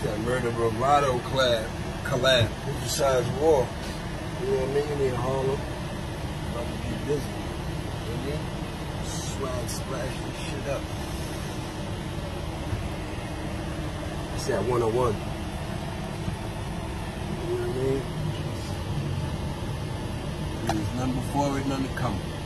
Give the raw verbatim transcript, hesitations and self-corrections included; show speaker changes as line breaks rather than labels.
that Murder Bravado collab. collab. Who decides war? You know what I mean? In Harlem. About to be busy. You know what I mean? Swag splash this shit up. It's that one oh one. You know what I mean? There's none before it, none to come.